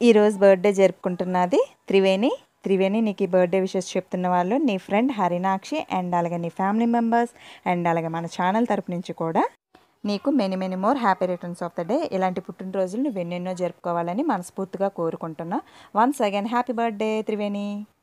ఈరోజు బర్త్డే జరుపుకుంటున్నది త్రివేణి నీకు ఈ బర్త్డే విషెస్ చెప్తున్న వాళ్ళు నీ ఫ్రెండ్ హరినాక్షి అండ్ అలాగే నీ ఫ్యామిలీ మెంబర్స్ అండ్ అలాగే మన ఛానల్ తరపు నుంచి కూడా నీకు many more happy returns of the day. ఇలాంటి పుట్టినరోజులు నువ్వు ఎన్నెన్నో జరుపుకోవాలని మనస్ఫూర్తిగా కోరుకుంటున్నా. Once again happy birthday Triveni.